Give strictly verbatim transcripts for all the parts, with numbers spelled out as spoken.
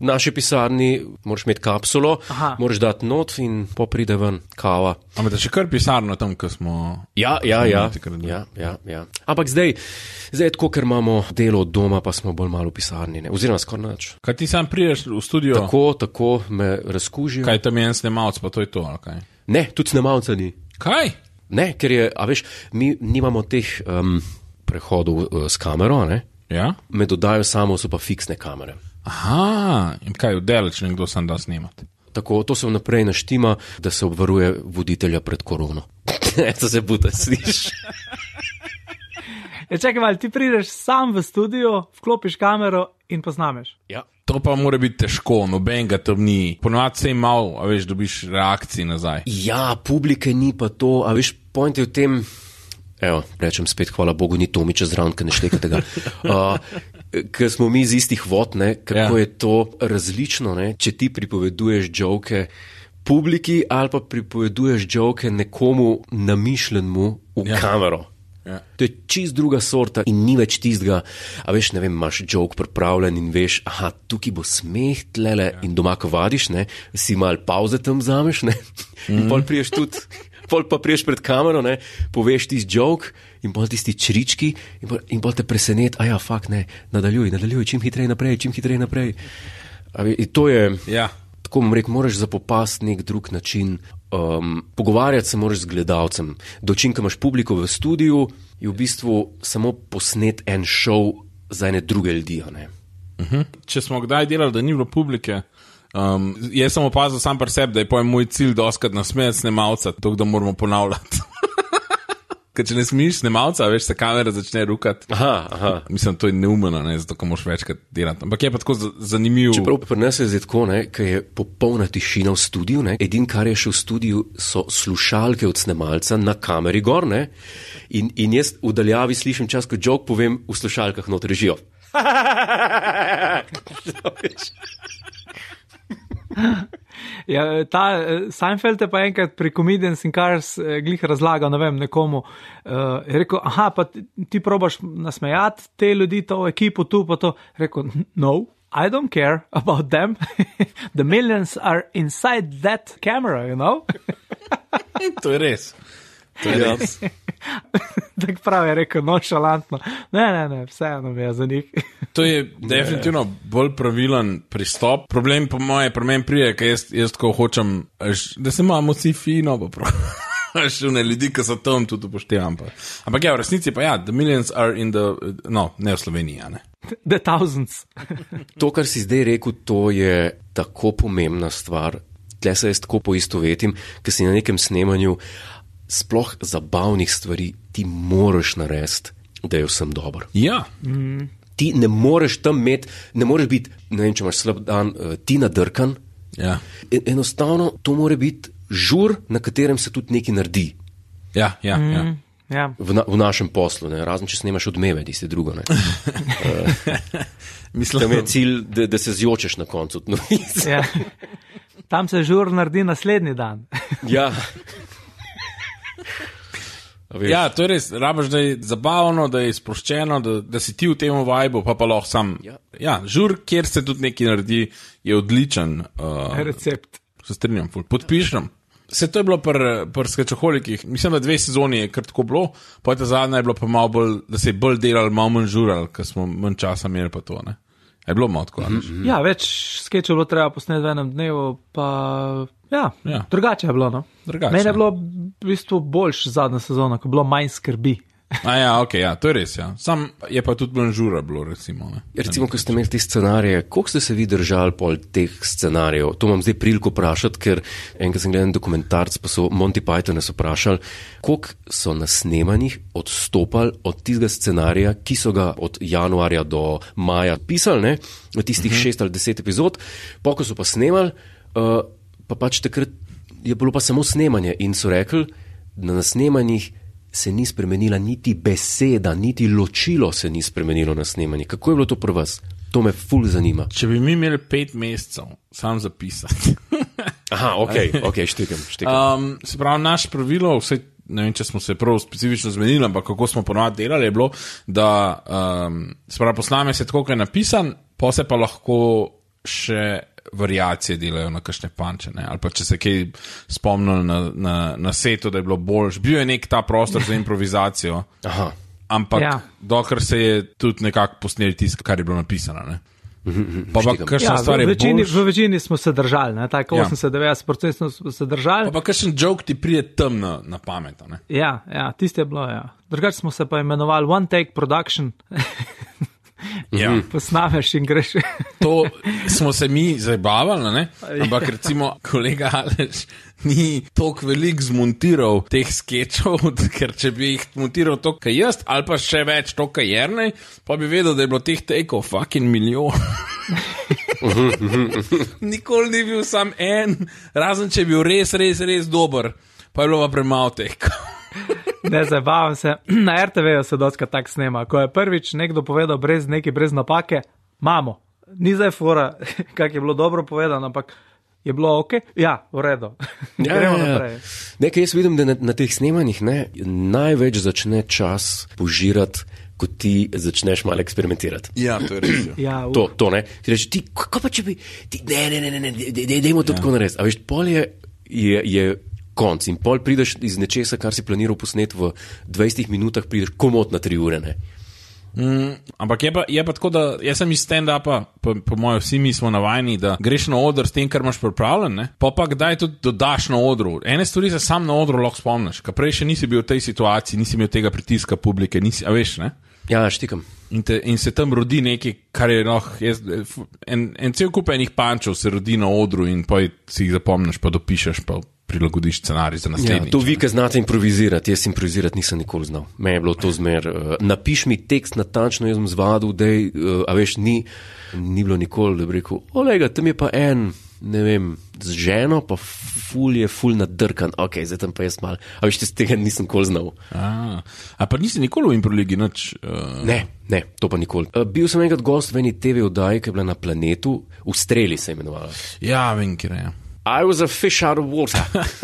V naši pisarni moraš imeti kapsulo, Aha. moraš dati not in po pride ven kava. Ampak da še kar pisarno tam, ko smo... Ja, ja, ja, ja, ja, ja. Ampak zdaj, zdaj je tako, ker imamo delo od doma, pa smo bolj malo v pisarni, ne? Oziroma skoro nič. Kaj ti sam prideš v studio? Tako, tako me razkužijo. Kaj tam je en snemalc, pa to je to, ali kaj? Ne, tudi snemalca ni. Kaj? Ne, ker je, a veš, mi nimamo teh um, prehodov uh, s kamero, ne? Ja? Me dodajo samo, so pa fiksne kamere. Aha, in kaj, vdeleč nekdo sam da snimati? Tako, to se vnaprej naštima, da se obvaruje voditelja pred korono. To se buta, sliš. Ja, čakaj malo, ti prideš sam v studio, vklopiš kamero in posnameš. Ja. To pa mora biti težko, nobenega tam ni. Ponovadi se je mal, a veš, dobiš reakciji nazaj. Ja, publike ni pa to, a veš, point je v tem, evo, rečem spet, hvala Bogu, ni Tomiča zraven, ker ne šteka tega. Uh, ker smo mi iz istih vod, ne, kako ja. je to različno, ne, če ti pripoveduješ joke publiki ali pa pripoveduješ joke nekomu namišljenemu v ja. kamero. Ja. To je čist druga sorta in ni več tistega, a veš, ne vem, imaš joke pripravljen in veš, aha, tukaj bo smeh tlele ja. in doma, ko vadiš, ne, si mal pauze tam vzameš, ne, mm. in pol priješ tudi, pol pa priješ pred kamero, ne, poveš tisti joke in pol tisti črički in pol, in pol te presenet, a ja, fakt, ne, nadaljuj, nadaljuj, čim hitrej naprej, čim hitrej naprej. A ve, in to je, ja. tako bom rekel, moraš zapopasti nek drug način. Um, pogovarjati se moraš z gledalcem. Dočim, ko imaš publiko v studiu, je v bistvu samo posnet en šov za ene druge ljudi. Ne? Uh-huh. Če smo kdaj delali, da ni bilo publike, um, jaz sem opazil sam pri sebi, da je pojem moj cilj doskrat nasmejati snemalca, to, da moramo ponavljati. Ker če ne smiš snemalca, veš, se kamera začne rukati. Aha, aha. Mislim, to je neumeno, ne, zato ko moraš večkrat delati. Ampak je pa tako zanimivo. Čeprav pri nas je zdaj tako, ne, ker je popolna tišina v studiu, ne, edin, kar je še v studiu, so slušalke od snemalca na kameri gor, ne, in, in jaz v daljavi slišim čas, ko joke povem, v slušalkah not režijo. Ja, ta uh, Seinfeld je pa enkrat pri Comedians in Cars uh, glih razlagal, ne vem, nekomu, uh, je rekel, aha, pa ti, ti probaš nasmejati te ljudi, to ekipo tu, pa to, rekel, no, I don't care about them, the millions are inside that camera, you know? To je res. To je res. Tako prav je rekel, nošalantno. Ne, ne, ne, vseeno mi je za njih. To je definitivno bolj pravilen pristop. Problem po moje, pri meni prije, ker jaz, jaz tako hočem, da se imamo vsi fino, pa prav. Šune ljudi, ki so tam tudi upoštevam. Pa. Ampak ja, v resnici pa ja, the millions are in the, no, ne v Sloveniji, ne. The thousands. To, kar si zdaj rekel, to je tako pomembna stvar. Tle se jaz tako poistovetim, ker si na nekem snemanju sploh zabavnih stvari ti moraš narediti, da je vsem dobro. Ja. Mm. Ti ne moreš tam imeti, ne moreš biti, ne vem, če imaš slab dan, ti nadrkan. Ja. Enostavno, to mora biti žur, na katerem se tudi nekaj naredi. Ja, ja, mm. ja. Ja. V, na, v našem poslu, ne? Razen če snemaš odmeve, tiste drugo. Ne? Mislim, tam je cilj, da, da se zjočeš na koncu. No, ja. Tam se žur naredi naslednji dan. Ja. Ja, to je res, rabaš, da je zabavno, da je sproščeno, da, da si ti v tem vibu, pa pa lahko sam. Ja. Ja, žur, kjer se tudi nekaj naredi, je odličen. Uh, Recept. Se strinjam, podpišem. Vse to je bilo pri pr Skečoholikih, mislim, da dve sezoni je kar tako bilo, pa ta zadnja je bilo pa malo bolj, da se je bolj delal, malo manj žural, ker smo manj časa imeli pa to, ne. Je bilo malo tako, mm-hmm. Ja, več skečov bilo treba posneti v enem dnevu, pa ja, ja. drugače je bilo, no. Drugače. Meni je bilo v bistvu boljš zadnja sezona, ko je bilo manj skrbi. A ja, ok, ja, to je res, ja. Sam je pa tudi manj žura bilo, recimo, ne. Recimo, ko ste imeli te scenarije, koliko ste se vi držali pol teh scenarijev? To imam zdaj priliko vprašati, ker enkrat sem gledal dokumentarc, pa so Monty Python nas vprašali, koliko so na snemanjih odstopali od tistega scenarija, ki so ga od januarja do maja pisali, ne, od tistih uh-huh. šest ali deset epizod, pa ko so pa snemali, uh, pa pač takrat je bilo pa samo snemanje in so rekli, da na snemanjih se ni spremenila niti beseda, niti ločilo se ni spremenilo na snemanju. Kako je bilo to pri vas? To me ful zanima. Če bi mi imeli pet mesecev, sam zapisati. Aha, ok, ok, štekam, štekam. Um, se pravi, naš pravilo, vse, ne vem, če smo se prav specifično zmenili, ampak kako smo ponovadi delali, je bilo, da um, se pravi, posname se tako, kaj je napisan, pa se pa lahko še variacije delajo na kakšne panče, ne? Ali pa če se kaj spomnili na, na, na setu, da je bilo boljš. Bil je nek ta prostor za improvizacijo, Aha. ampak Ja. dokler se je tudi nekako posneli tisto, kar je bilo napisano. Ne? Pa pa Štikam. kakšna Ja, stvar v, je večini, boljš, v večini smo se držali, ne? Tako Ja. osemdeset do devetdeset procentov smo se držali. pa pa kakšen joke ti prije tam na, na pamet. Ne? Ja, ja, tiste je bilo, ja. Drugače smo se pa imenovali One Take Production. Ja. Posnameš in greš. To smo se mi zabavali, ne? Ampak recimo kolega Aleš ni toliko velik zmontiral teh skečov, ker če bi jih montiral to, kaj jaz, ali pa še več to, kaj Jernej, pa bi vedel, da je bilo teh tekov fucking milijon. Nikoli ni bil sam en, razen če je bil res, res, res dober, pa je bilo pa premalo tekov. Ne, zabavam se. Na er te ve-ju se doska tak snema. Ko je prvič nekdo povedal brez neki, brez napake, mamo, ni zdaj fora, kak je bilo dobro povedano, ampak je bilo ok, ja, v redu. Ja, Gremo ja, ja. naprej. Nekaj jaz vidim, da na, na teh snemanjih ne, največ začne čas požirati, ko ti začneš malo eksperimentirati. Ja, to je res. Ja, v, To, to ne. Ti reči, ti, kako pa če bi, ti, ne, ne, ne, ne, ne, dej- dej- dejmo to tako narediti. A veš, pol je, je, je konc in pol prideš iz nečesa, kar si planiral posnet v dvajsetih minutah, prideš komot na tri ure, ne. Mm, ampak je pa, je pa tako, da jaz sem iz stand-upa, po, po mojem, vsi mi smo navajeni, da greš na oder s tem, kar imaš pripravljen, ne? Pa pa kdaj tudi dodaš na odru. Ene stvari se sam na odru lahko spomniš, ker prej še nisi bil v tej situaciji, nisi imel tega pritiska publike, nisi, a veš, ne? Ja, štikam. In, te, in se tam rodi nekaj, kar je lahko, jaz, en, en cel kup enih pančev se rodi na odru in pa si jih zapomniš, pa dopišeš, pa prilagodiš scenarij za Ja, naslednji. to vi, ki znate improvizirati, jaz improvizirati nisem nikoli znal. Meni je bilo to zmer, uh, napiš mi tekst natančno, jaz sem zvadil, dej, uh, a veš, ni, ni bilo nikoli, da bi rekel, olega, tam je pa en, ne vem, z ženo, pa ful je ful nadrkan, ok, zdaj tam pa jaz mal, a veš, z tega nisem nikoli znal. A, a pa nisi nikoli v improligi nič. Uh, Ne, ne, to pa nikoli. Uh, bil sem enkrat gost v eni te ve oddaji, ki je bila na planetu, v Streli se je imenovala. ja, vem, kjer je. I was a fish out of water.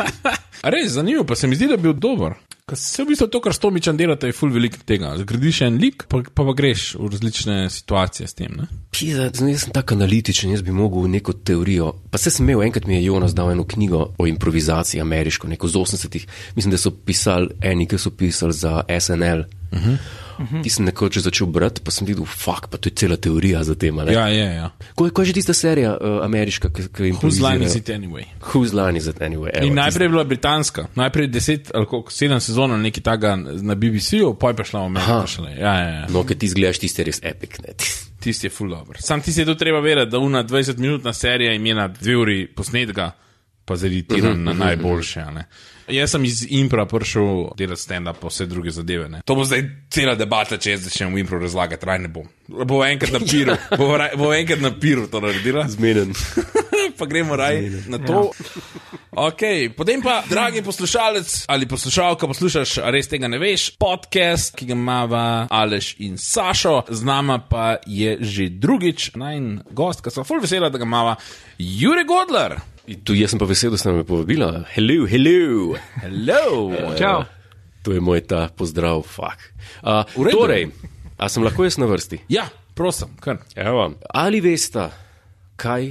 A res, zanimivo, pa se mi zdi, da je bil dober. Ker se v bistvu to, kar s Tomičem delate, je ful veliko tega. Zgradiš en lik, pa, pa pa greš v različne situacije s tem. Ne? Pisa, jaz sem tako analitičen, jaz bi mogel neko teorijo. Pa se sem imel, enkrat mi je Jonas dal eno knjigo o improvizaciji ameriško, neko z osemdesetih. Mislim, da so pisali eni, ki so pisali za S N L. Uh -huh. Uh -huh. Ti sem nekoč začel brati, pa sem videl, fuck, pa to je cela teorija za tem. Ja, je, ja. Ko, ko je že tista serija uh, ameriška, ki, ki Whose line is improvizira? it anyway? Whose line is it anyway? Evo, In tista- najprej je bila britanska, najprej deset ali koliko, sedem sezon ali nekaj taga na B B C-ju, pa je pa šla v Ameriko šele. Ja, ja, ja. No, ker ti zgledaš, tisti je res epic, ne. Tisti je ful dober. Sam tisti je to treba vedeti, da una dvajset minutna serija ima na dve uri posnetka, pa zeditiran uh -huh, na najboljše. Ne? Jaz sem iz impra prišel delati stand-up pa vse druge zadeve. Ne? To bo zdaj cela debata, če jaz začnem v impro razlagati, raj ne bom. Bo enkrat na piru, bo, raj, bo enkrat na piru to naredila. Zmeden. Pa gremo raj na to. Okay, potem pa, dragi poslušalec ali poslušalka, poslušaš, a res tega ne veš, podcast, ki ga imava Aleš in Sašo, z nama pa je že drugič najn gost, ki so ful vesela, da ga imava, Jure Godler. In tu jaz sem pa vesel, da sem me povabila. Hello, hello. Hello. Čau. To je moj ta pozdrav, fuck. Uh, V redu. torej, a sem lahko jaz na vrsti? Ja, prosim, kar. Evo. Ali veste, kaj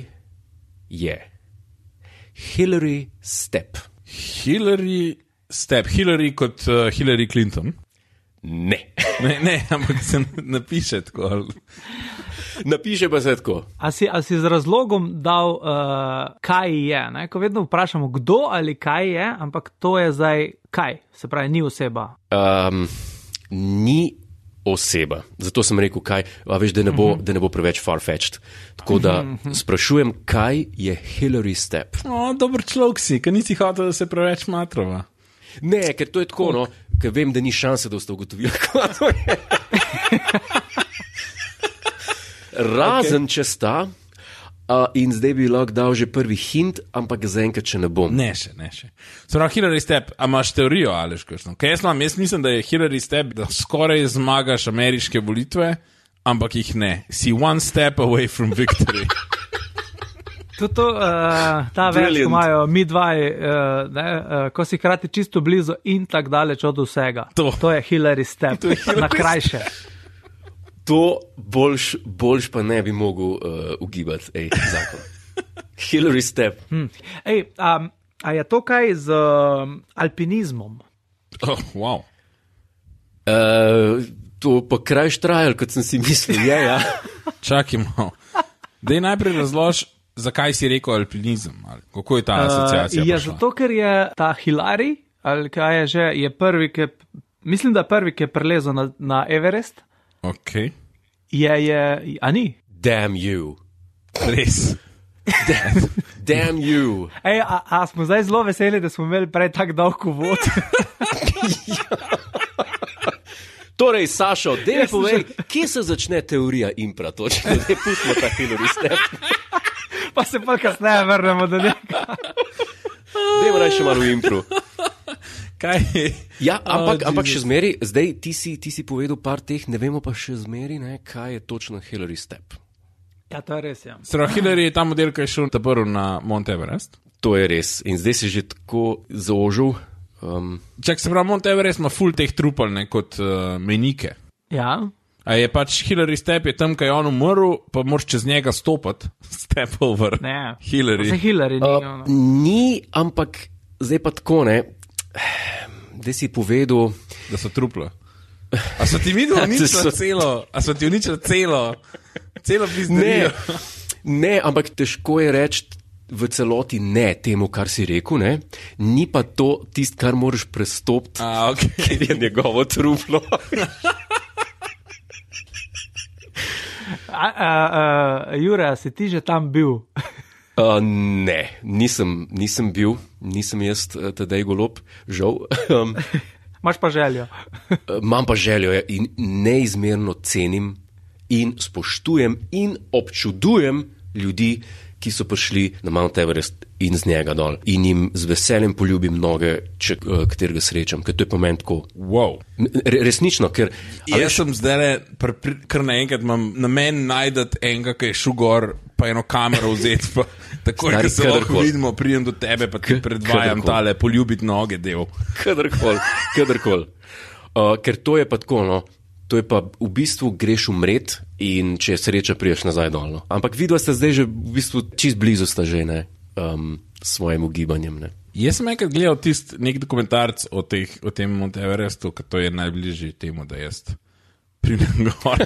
je Hillary Step? Hillary Step, Hillary kot uh, Hillary Clinton. Ne. Ne, ne, ampak se napiše tako. ali- Napiše pa se tako. A si, a si z razlogom dal, uh, kaj je? Ne? Ko vedno vprašamo, kdo ali kaj je, ampak to je zdaj kaj, se pravi, ni oseba. Um, ni oseba. Zato sem rekel, kaj, a veš, da ne bo, uh -huh. da ne bo preveč far-fetched. Tako da uh -huh. sprašujem, kaj je Hillary Step? O, dober človek si, ker nisi hotel, da se preveč matrova. Ne, ker to je tako, no, ker vem, da ni šanse, da boste ugotovili, kako to je. Razen okay. če sta, uh, in zdaj bi lahko dal že prvi hint, ampak zaenkrat še ne bom. Ne še, ne še. Sprav, Hillary Step, a imaš teorijo, ali škošno? Kaj jaz imam, jaz mislim, da je Hillary Step, da skoraj zmagaš ameriške volitve, ampak jih ne. Si one step away from victory. Tudi to, uh, ta več, ko imajo mi dva, uh, uh, ko si krati čisto blizu in tako daleč od vsega. To. to je Hillary Step, To je Hillary na krajše. To boljš, boljš pa ne bi mogel uh, ugibati, ej, zakon. Hillary Step. Hmm. Ej, um, a je to kaj z um, alpinizmom? Oh, wow. Uh, to pa kraj štrajal, kot sem si mislil, je, ja. Čakaj malo. Dej najprej razlož, zakaj si rekel alpinizem, ali kako je ta asociacija uh, je prišla? zato, ker je ta Hillary, ali kaj je že, je prvi, ki, mislim, da prvi, ki je prelezel na, na Everest. Ok. Je, je, a ni? Damn you. Res. Damn, damn you. Ej, a, a smo zdaj zelo veseli, da smo imeli prej tak dolg uvod. Torej, Sašo, dej povej, kje se začne teorija impra, točno, dej pustimo ta Hillary Step. Pa se pa kasneje vrnemo do njega. Dejmo raj še malo v impru. Kaj je? Ja, ampak, Oh, ampak Jesus. še zmeri, zdaj ti si, ti si povedal par teh, ne vemo pa še zmeri, ne, kaj je točno Hillary Step. Ja, to je res, ja. Sra, Hillary je ta model, ki je šel ta prvi na Mount Everest. To je res. In zdaj si že tako zožil. Um, Čak se pravi, Mount Everest ima ful teh trupel, ne, kot uh, menike. Ja, A je pač Hillary Step je tam, kaj je on umrl, pa moraš čez njega stopati. Step over. ne. Hillary. Se Hillary ni, uh, ono. ni, ampak zdaj pa tako, ne. Da si povedal, Da so trupla. A so ti videli Da uničila so- celo? A so ti uničila celo? Celo ne, pizderijo? ne, ampak težko je reči v celoti ne temu, kar si rekel, ne. Ni pa to tist, kar moraš prestopiti, A, ok. ker je njegovo truplo. A, a, a, Jure, a si ti že tam bil? Uh, ne, nisem, nisem bil, nisem jaz uh, tedaj golob, žal. Um, Imaš pa željo. Imam pa željo ja, in neizmerno cenim in spoštujem in občudujem ljudi, ki so prišli na Mount Everest in z njega dol. In jim z veseljem poljubim noge, če uh, katerega srečam, ker to je pomen tako. Wow. Re, resnično, ker a Jaz sem zdaj, kar naenkrat imam namen najdeti enega, ki je šel gor, pa eno kamero vzeti, pa takoj, Stari, ko se lahko kadarkoli. vidimo, pridem do tebe, pa ti K- predvajam kadarkoli. tale poljubiti noge del. kadarkoli, kadarkoli. Uh, ker to je pa tako, no, to je pa v bistvu greš umret in če je sreča, priješ nazaj dolno. Ampak vidva ste zdaj že v bistvu čist blizu sta že, ne, um, s svojim ugibanjem, ne. Jaz sem enkrat gledal tist nek dokumentarc o, teh, o tem Mount Everestu, ker to je najbližji temu, da jaz pridem gor.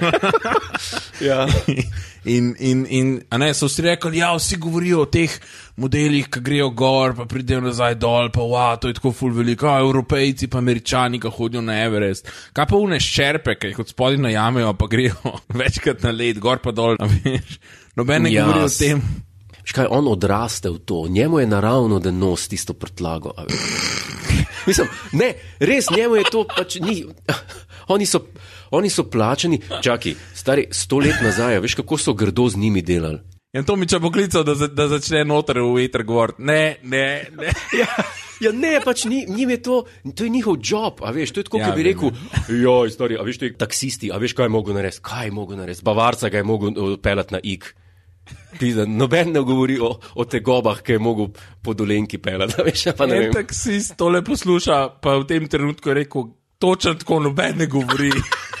Ja. In, in, in a ne, so vsi rekli, ja, vsi govorijo o teh modelih, ki grejo gor, pa pridejo nazaj dol, pa wow, to je tako ful veliko, a Evropejci pa Američani, ki hodijo na Everest. Kaj pa une ščerpe, ki jih od spodaj najamejo, pa grejo večkrat na led, gor pa dol, a veš, noben ne Ja, govori o s- tem. Škaj, on odraste v to, njemu je naravno, da nos tisto prtlago. a veš. Mislim, ne, res, njemu je to pač ni. Oni so, oni so plačani, čaki, stari, sto let nazaj, a veš, kako so grdo z njimi delali. In to mi če poklical, da, za- da začne noter v veter govoriti. Ne, ne, ne. Ja, ne, pač ni, njim je to, to je njihov job, a veš, to je tako, Ja, ja, bi vem, rekel, joj, stari, a veš, to je taksisti, a veš, kaj je mogel narediti, kaj je mogel narediti, Bavarca ga je mogel pelati na ik. Pizda, noben ne govori o, o tegobah, ki je mogel po dolenki pelati, a veš, ja, pa ne En vem. taksist tole posluša, pa v tem trenutku je rekel, točno tako noben ne govori.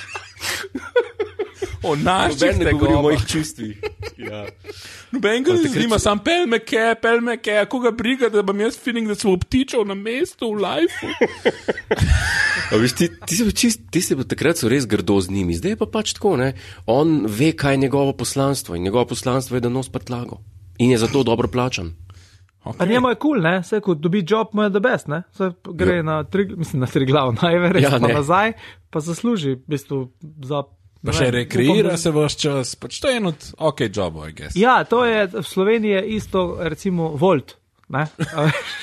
O naših Noben ne govori o tegobah. mojih čustvih. Ja. Noben ga ne takrat zanima, so- sam pel me ke, pel me ke, koga briga, da bom jaz feeling, da sem obtičal na mestu v lifeu. A veš, ti, ti, si bil čist, ti si bil takrat so res grdo z njimi, zdaj je pa pač tako, ne. On ve, kaj je njegovo poslanstvo in njegovo poslanstvo je, da nos prtlago. In je zato dobro plačan. Pa njemu je kul, cool, ne, vse ko dobi job, mu je the best, ne. Se gre ja. na tri, mislim, na tri glav, na Everest, Ja, ja, pa ne. nazaj, pa zasluži, v bistvu, za. Pa ne še vem, rekreira upam, da- se vaš čas, pač to je en od ok jobov, I guess. Ja, to je v Sloveniji je isto, recimo, Volt. Ne? A veš?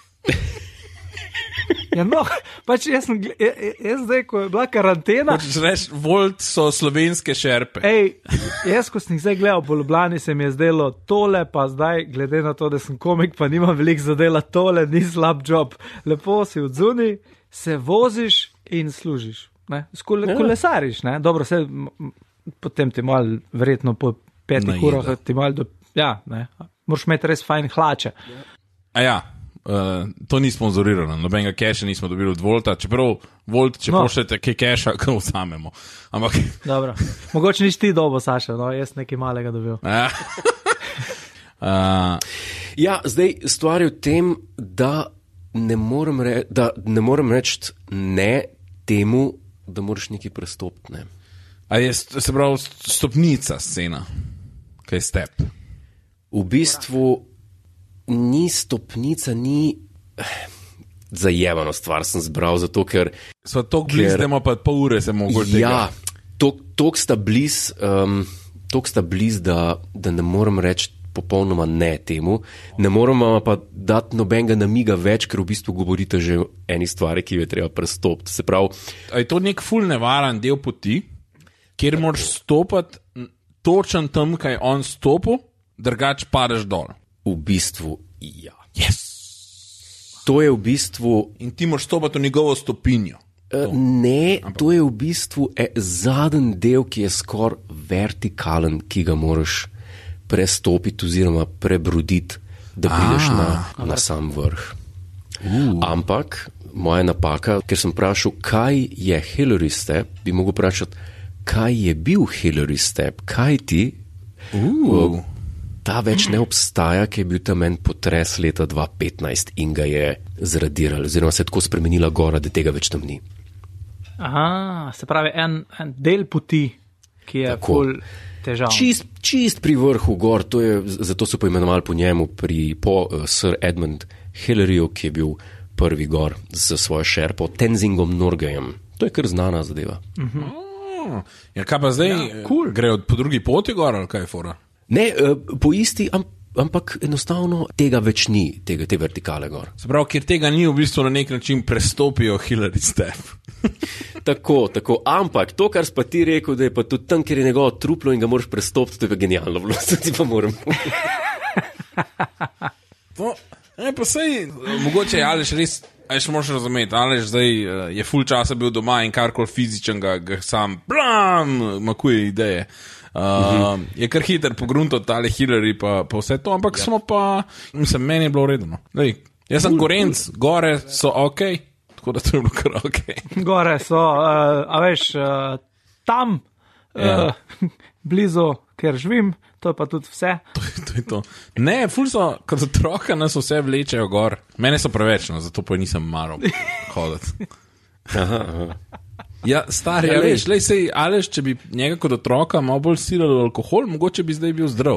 Ja, no, pač jaz, sem, gle- ja- jaz zdaj, ko je bila karantena, Hočeš reči, Volt so slovenske šerpe. ej, jaz, ko sem jih zdaj gledal po Ljubljani, se mi je zdelo tole, pa zdaj, glede na to, da sem komik, pa nimam veliko zadela, tole ni slab job. Lepo si odzuni, se voziš in služiš. Ne? Skole, Ja. kolesariš, ne? Dobro, se, m- m- potem ti mal, verjetno po petih Najeda. urah, ti mal do, ja, ne, moraš imeti res fajn hlače. A ja, uh, to ni sponzorirano, nobenega keša nismo dobili od Volta, čeprav Volt, če no. pošljete kaj keša, ga vzamemo. Ampak... Dobro, mogoče niš ti dobo, Saša, no, jaz nekaj malega dobil. uh, ja, zdaj stvar je v tem, da ne morem, re, da ne morem reči ne temu, da moraš nekaj prestopiti, ne. A je, se pravi, stopnica scena, kaj je step? V bistvu ni stopnica, ni zajebano stvar sem zbral, zato ker... Sva tok bliz, da ima pa pol ure se mogoče tega. Ja, tok, tok sta bliz, um, tok sta bliz, da, da ne morem reči popolnoma ne temu, ne morem pa dati nobenega namiga več, ker v bistvu govorite že o eni stvari, ki jo je treba prestopiti. Se pravi... A je to nek ful nevaren del poti, kjer moraš stopati točen tam, kaj on stopil, drugač padeš dol. V bistvu, ja. Yes. To je v bistvu... In ti moraš stopati v njegovo stopinjo. Uh, ne, Ampak. To je v bistvu e, zadnji del, ki je skoraj vertikalen, ki ga moraš prestopiti oziroma prebroditi, da prideš na, na sam vrh. Uh. Ampak, moja napaka, ker sem vprašal, kaj je Hillary Step, bi mogel vprašati, kaj je bil Hillary Step, kaj ti... Uh. Ta več ne obstaja, ki je bil tam en potres leta dva tisoč petnajst in ga je zradiral, oziroma se je tako spremenila gora, da tega več tam ni. Aha, se pravi en, en del poti, ki je ful težav. Čist, čist pri vrhu gor, to je, zato so poimenovali po njemu, pri, po uh, Sir Edmund Hillaryju, ki je bil prvi gor z svojo šerpo, Tenzingom Norgejem. To je kar znana zadeva. Uh-huh. Ja, kaj pa zdaj, ja, cool. Gre po drugi poti gor, ali kaj je fora? Ne, po isti, ampak enostavno tega več ni, tega, te vertikale gor. Se pravi, ker tega ni, v bistvu na nek način prestopijo Hillary Step. Tako, tako, ampak to, kar si pa ti rekel, da je pa tudi tam, kjer je njegovo truplo in ga moraš prestopiti, to je pa genialno, vlosti ti pa moram. To, ne, pa sej, mogoče je Aleš res, Aleš moraš razumeti, Aleš zdaj je ful časa bil doma in karkoli fizičen ga, ga sam, blam, makuje ideje. Uh, mm-hmm. Je kar hiter pogrunto tale Hillary pa, pa vse to, ampak ja. Smo pa, mislim, meni je bilo redno. Lej, jaz sem Gorenc, gore so ok, tako da to je bilo kar ok. Gore so, uh, a veš, uh, tam, ja. uh, blizu, kjer živim, to je pa tudi vse. To je to. Je to. Ne, ful so, kot otroka nas vse vlečejo gor. Mene so preveč, no, zato pa nisem maral hoditi. Aha, aha. Ja, stari, ja, veš, lej sej, Aleš, če bi njega kot otroka malo bolj silil alkohol, mogoče bi zdaj bil zdrav.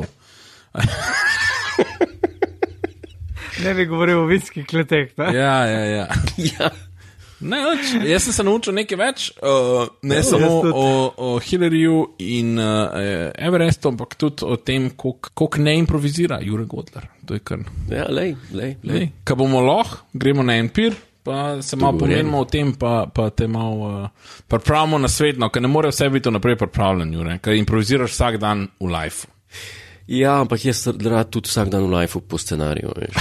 Ne bi govoril o vinskih kleteh, ne? Ja, ja, ja. Ja. Ne, več, jaz sem se naučil nekaj več, uh, ne ja, samo o, o Hillaryju in uh, Everestu, ampak tudi o tem, koliko ne improvizira Jure Godler. To je kar... Ja, lej, lej, lej. Kaj bomo lahko, gremo na en pir, pa se malo pomenimo o tem, pa, pa te malo uh, pripravimo na svetno, ker ne more vse biti naprej pripravljen, Jure, ker improviziraš vsak dan v lifeu. Ja, ampak jaz rad tudi vsak dan v lifeu po scenariju, veš.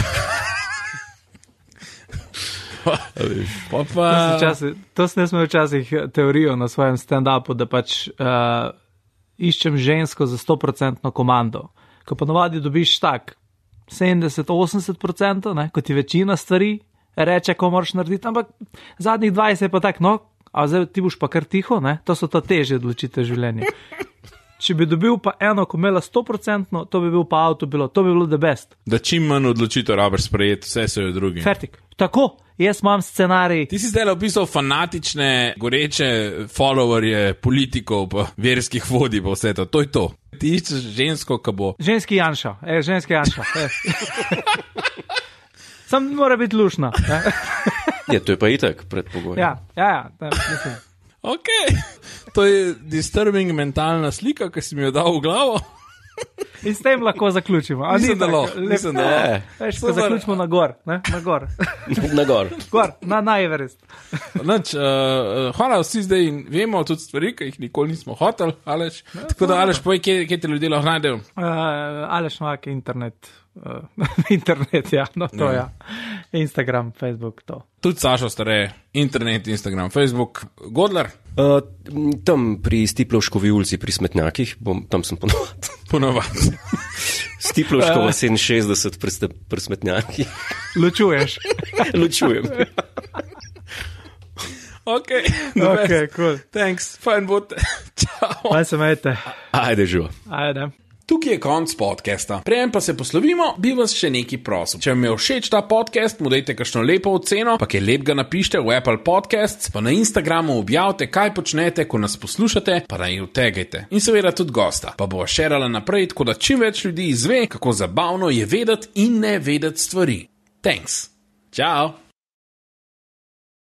pa, pa, pa... To sem jaz imel včasih teorijo na svojem stand-upu, da pač uh, iščem žensko za sto procentno komando. Ko ponovadi dobiš tak sedemdeset do osemdeset procentov, ne, kot ti večina stvari reče, ko moraš narediti, ampak zadnjih dvajset je pa tak, no, a zdaj ti boš pa kar tiho, ne, to so to težje odločitve življenja. Če bi dobil pa eno, ko imela sto procentno, to bi bil pa avto bilo, to bi bilo the best. Da čim manj odločitev rabiš sprejeti, vse so jo drugi. Fertik. Tako, jaz imam scenarij. Ti si zdaj opisal fanatične, goreče followerje politikov, pa verskih vodij, pa vse to. To je to. Ti iščeš žensko, ki bo... Ženski Janša, e, ženski Janša. E. Sam mora biti lušna. Ja, to je pa itak predpogoj. Ja, ja, ja, da, mislim. Ok, to je disturbing mentalna slika, ki si mi jo dal v glavo. In s tem lahko zaključimo. Mislim, da lahko. Mislim, da lahko. Veš, ko zaključimo na gor, ne? Na gor. Na gor. Gor, na, na Everest. Nač, uh, hvala vsi zdaj in vemo tudi stvari, ki jih nikoli nismo hoteli, Aleš. Ja, tako da, Aleš, povej, kje, kje te ljudje lahko najdejo? Uh, Aleš Novak, internet. Uh, internet, ja, no to ja. Ja. Instagram, Facebook, to. Tudi Sašo stare, internet, Instagram, Facebook. Godler? Uh, tam pri Stiplovškovi ulici pri Smetnjakih, bom, tam sem ponovadi. Ponovadi. Stiplovškova sedeminšestdeset pri smetnjaki. Ločuješ. Ločujem. Ok, Ok, cool. Thanks, fajn bote. Čau. Kaj se majte? Ajde, živo. Ajde. Tukaj je konc podcasta. Preden pa se poslovimo, bi vas še nekaj prosil. Če vam je všeč ta podcast, mu dajte kakšno lepo oceno, pa kaj lepega napište v Apple Podcasts, pa na Instagramu objavite, kaj počnete, ko nas poslušate, pa da jih vtegajte. In seveda tudi gosta, pa bova šerala naprej, tako da čim več ljudi izve, kako zabavno je vedeti in ne vedeti stvari. Thanks. Ciao.